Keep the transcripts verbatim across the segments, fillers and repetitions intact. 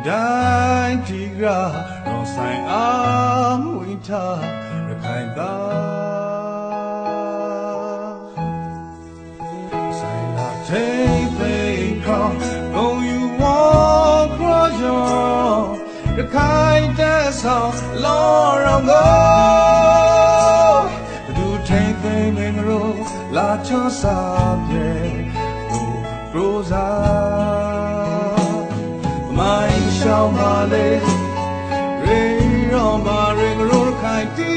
တိုင်းဒီကရောဆိုင်အားမွေးထားရခိုင်သားဆိုင်လာတဲ့ဖေးခေါ်ဂုံယူဝါခရယောရခိုင်တဲ့ဆောင်လောရောင်ကိုဒူထိန်သိမင်္ဂရိုလာချောစာပြေကိုရိုဇာမိုင်းရှောင်းပါလေရေရောမာရေငရိုခိုင်တီ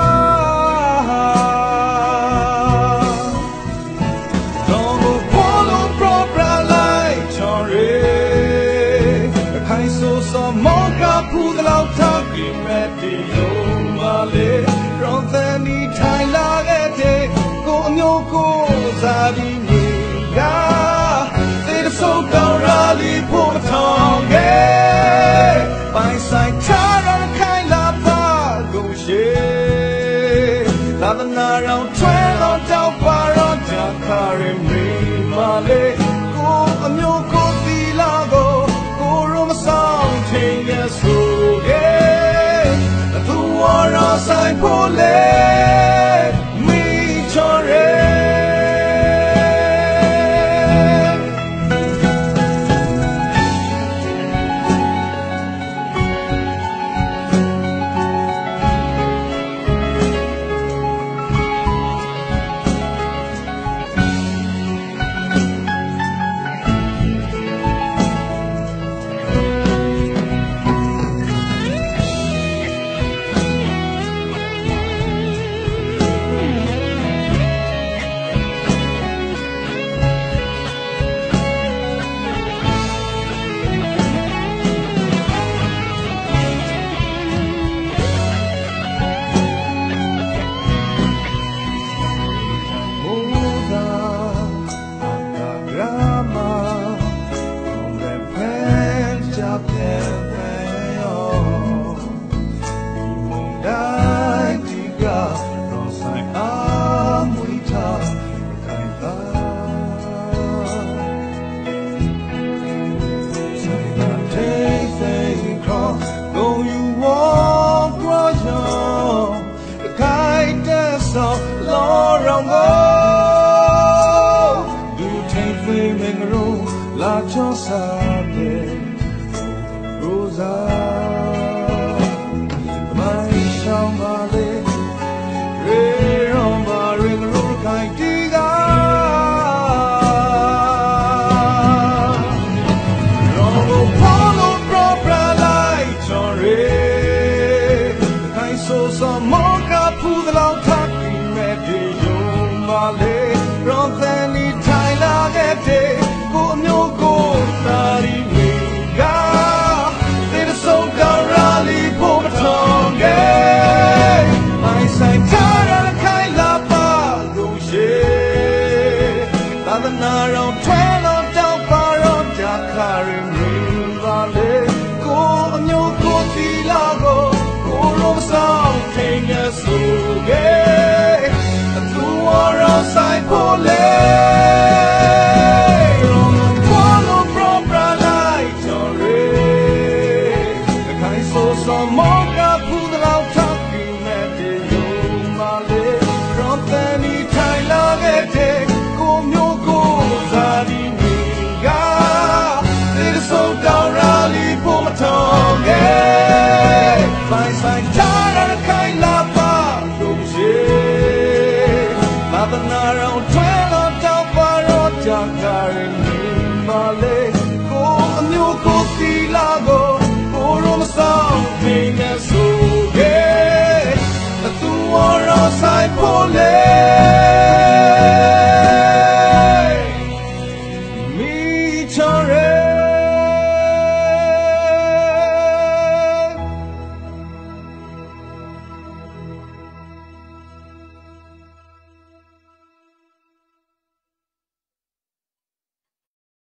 ကတော့ဘဘောလုံးပရောပရာလိုက်ချော်ရေခိုင်ဆိုစမောကဖူးကလောက်ထားပြီးမဲ့တီယုံမာလေရောတဲ့နီထိုင်လာခဲ့တဲ့ကိုအမျိုးကိုစားပြီးနေကသေတဆုပ်တောင်ရာလီဖို့မထောင်ခဲ့ပိုင်ဆိုင်ချာရခိုင်လာပါကုန်ရှိသာသနာတော်ထွဲတော်တောက်ပါတော့ကြခါရမီမာလေကိုအမျိုးကိုတီလာကိုကိုရုံးဆောင်ထင်းရဆိုခဲ့သူဝရဆိုင်ဖို့လေမိချော်ရဲLa chosa de Rosa My Shamale Roma Ring Rukai Tiga Rogo Polo Propra Light Chore Kai so some mocha Pudalong Taki Medi Yomale Rothani Taila Geteကိုမျိုးကိုသာရီမီကသေတဆုံကောင်းရာလီဖို့မထောင်ခဲ့မိုင်းဆိုင်ချာရခိုင်လာပါလို့ရှိသာသနာတော်ထွဲတော်တောက်ပါတော့ကြခါရမီပါလေ